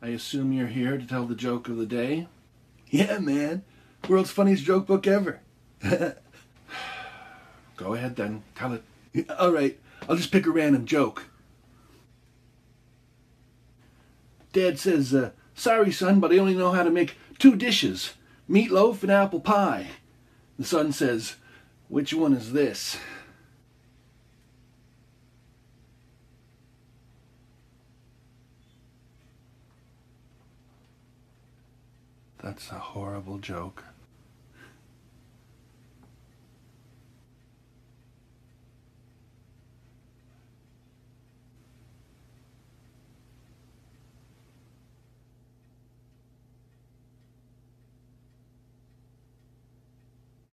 I assume you're here to tell the joke of the day? Yeah, man. World's funniest joke book ever. Go ahead then, tell it. All right, I'll just pick a random joke. Dad says, sorry son, but I only know how to make 2 dishes, meatloaf and apple pie. The son says, which one is this? That's a horrible joke.